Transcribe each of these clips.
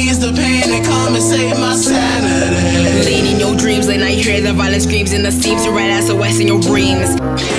needs the pain to come and save my sanity. Lean in your dreams, late night hear the violent screams and the seams to write SOS in your dreams.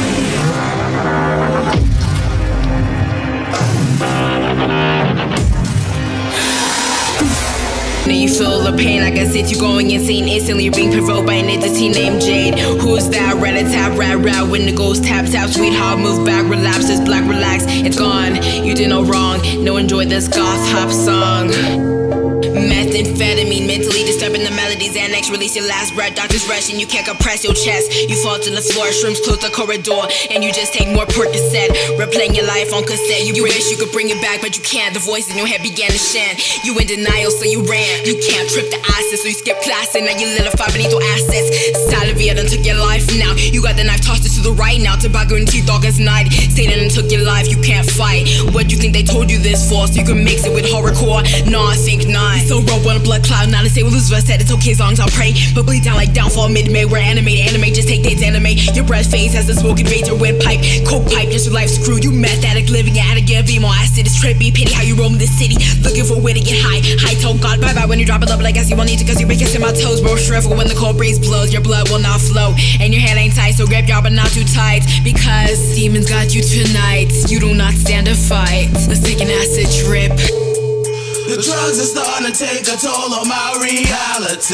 Now you feel the pain, I guess it's you going insane. Instantly you're being provoked by an entity named Jade. Who's that? Rat-a-tap, rat-rat. When it goes tap-tap, sweetheart, move back, relapse, it's black, relax. It's gone, you did no wrong. No, enjoy this goth hop song. Methamphetamine, mentally disturbing the melodies. Annex, release your last breath. Doctors rush and you can't compress your chest. You fall to the floor, shrooms close the corridor, and you just take more Percocet. Replaying your life on cassette. You wish you could bring it back, but you can't. The voice in your head began to chant. You in denial, so you ran. You can't trip the acid, so you skip class, and now you littlefied beneath your assets. Salivia done took your life now. You got the knife, tossed it to the right now. Tobacco in teeth, dog as night. Satan done took your life, you can't fight. What do you think they told you this for? So you can mix it with horrorcore? No, I think not. So rope on a blood cloud, not to say what Lucifer said. It's okay as long as I'll pray. But bleed down like downfall mid-May. We're animated, anime, just take dates, anime. Your breath fades as the smoke invades your windpipe. Coke pipe, just your life's screwed. You meth addict, living an addict, yeah, more acid. It's trippy, pity how you roam this city. Looking for a way to get high. High tone God, bye-bye when you drop it up. But I guess you won't need to, cause you be kissing my toes. Bro, shrivel when the cold breeze blows. Your blood will not flow, and your head ain't tight, so grab y'all but not too tight. Because demons got you tonight. You do not stand a fight. Let's take an acid trip. The drugs are starting to take a toll on my reality.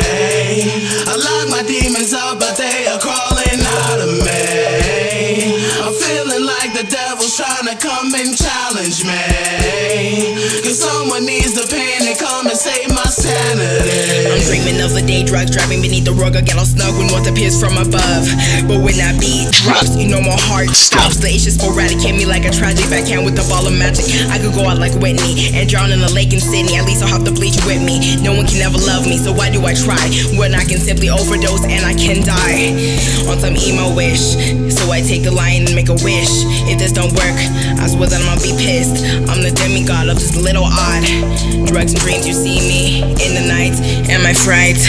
I lock my demons up, but they are crawling out of me. I'm feeling like the devil's trying to come and challenge me. Cause someone needs the pain to come and save my sanity. I'm dreaming of a day, drugs driving beneath the rug. I get all snug when what appears from above. But when that beat drops, you know my heart stops. The itch is sporadic, hit me like a tragic backhand with a ball of magic. I could go out like Whitney and drown in a lake in Sydney. At least I'll have to bleach with me. No one can ever love me, so why do I try when I can simply overdose and I can die on some emo wish? So I take the line and make a wish. If this don't work, I swear that I'ma be pissed. I'm the demigod of this little odd. Drugs and dreams, you see me in the night. Am I fright?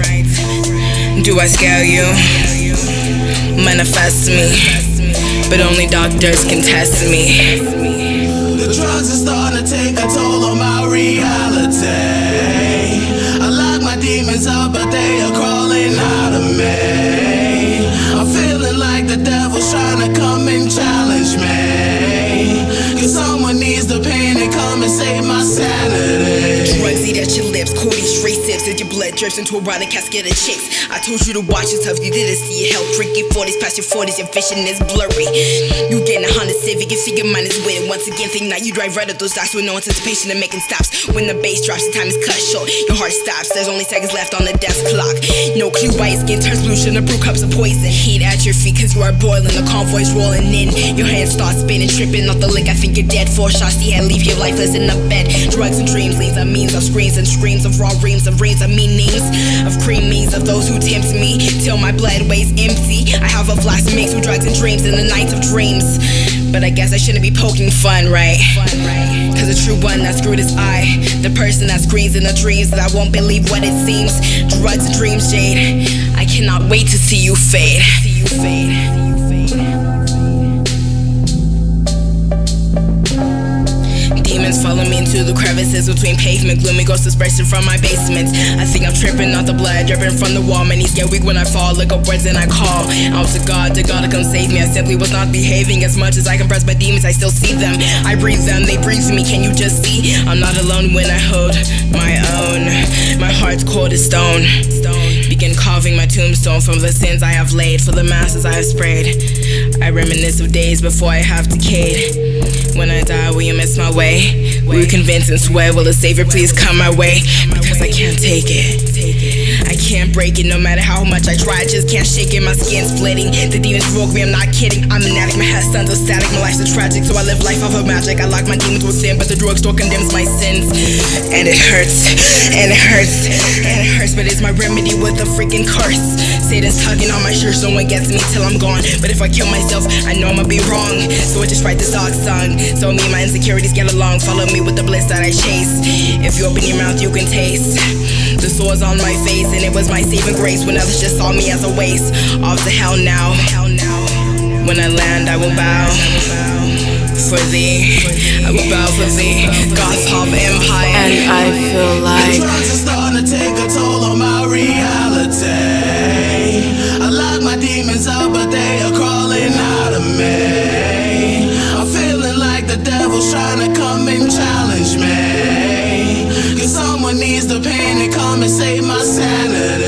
Do I scare you? Manifest me, but only doctors can test me. The drugs are starting to take a toll on my reality. I lock my demons up, but they are crawling out of me. I'm feeling like the devil's trying to come and challenge me. Cause someone needs the pain to come and save my sanity. Drugs eat at your lips, Cody straight sips as your blood drips into a rotted casket of chicks. I told you to watch yourself, you didn't see your health. Drinking 40s past your 40s, your vision is blurry. You getting a Honda Civic, your figure mind is with. Once again, think now you drive right up those dots with no anticipation of making stops. When the bass drops, the time is cut short, your heart stops. There's only seconds left on the death clock. No clue why your skin turns blue, shouldn't brew cups of poison. Heat at your feet cause you are boiling, the convoy's rolling in. Your hands start spinning, tripping off the lick. I think you're dead. 4 shots, the head, leave you lifeless in the bed. Drugs and dreams, leans of means of screams and screams of raw reams of meanings of creamings of those who tempt me till my blood weighs empty. I have a flask mixed with drugs and dreams in the nights of dreams. But I guess I shouldn't be poking fun, right? Cause the true one that's screwed is I, the person that screams in the dreams that I won't believe what it seems. Drugs and dreams, Jade, I cannot wait to see you fade. Demons follow me into the crevices between pavement. Gloomy ghosts dispersing from my basement. I think I'm tripping off the blood dripping from the wall. My knees get weak when I fall. Look upwards and I call out to God to come save me. I simply was not behaving. As much as I compress my demons, I still see them. I breathe them, they breathe me. Can you just see? I'm not alone when I hold my own. My heart's cold as stone. Begin carving my tombstone from the sins I have laid, for the masses I have sprayed. I reminisce of days before I have decayed. When I die, will you miss my way? Will you convince and swear, will the Savior please come my way? Because I can't take it. I can't break it no matter how much I try. I just can't shake it, my skin's splitting. The demons broke me, I'm not kidding. I'm an addict, my head's tons of static. My life's so tragic, so I live life off of magic. I lock my demons with sin, but the drugstore condemns my sins. And it hurts, and it hurts, and it hurts. But it's my remedy with a freaking curse. Satan's tugging on my shirt, so no one gets me till I'm gone. But if I kill myself, I know I'ma be wrong. So I just write this dog song, so me and my insecurities get along. Follow me with the bliss that I chase. If you open your mouth, you can taste the sores on my face, and it was my saving grace when others just saw me as a waste. Off to hell now. When I land, I will bow. for thee, I will bow for thee, God's pop empire. And I feel The like drugs are starting to take a toll on my reality. I lock my demons out, but they are crawling out of me. I'm feeling like the devil's trying to come and challenge me. Cause someone needs the pain and come and save my sanity.